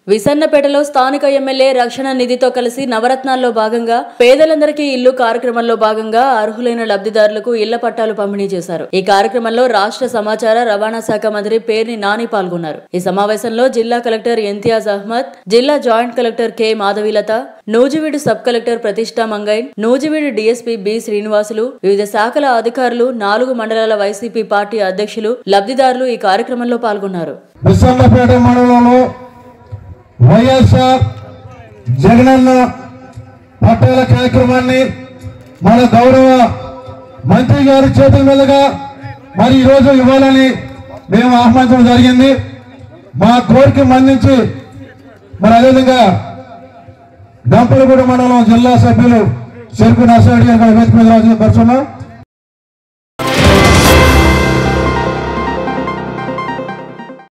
విసన్నపేటలో స్థానిక ఎమ్మెల్యే రక్షణ నిధితో కలిసి నవరత్నాల్లో భాగంగా పేదలందరికీ ఇల్లు కార్యక్రమంలో భాగంగా అర్హులైన లబ్ధిదారులకు ఇళ్ల పట్టాలు పంపిణీ చేశారు. ఈ కార్యక్రమంలో రాష్ట్ర సమాచార రవాణా శాఖ మంత్రి పేర్ని నాని పాల్గొన్నారు. ఈ సమావేశంలో జిల్లా కలెక్టర్ ఇంతియాజ్ అహ్మద్, జిల్లా joint collector K Madhavilatha, Nuzvid sub collector Prathishta Mangain, Nuzvid DSP B Srinivasulu, వివిధ శాఖల అధికారులు, 4 మండలాల వైసీపీ పార్టీ అధ్యక్షులు, లబ్ధిదారులు ఈ కార్యక్రమంలో పాల్గొన్నారు. వైఎస్ఆర్ జగనన్న పట్టాల కార్యక్రమాన్ని మన గౌరవ మంత్రి గారి చేతుల మీదుగా మరి ఈరోజు ఇవ్వాలని మేము ఆహ్వానించడం జరిగింది. మా కోరిక మన్నించి మరి అదేవిధంగా దంపలగూడ మండలం జిల్లా సభ్యులు చెరుకు నర్సారెడ్డి గారి వేదిక మీద రాజు పరుచున్నాం.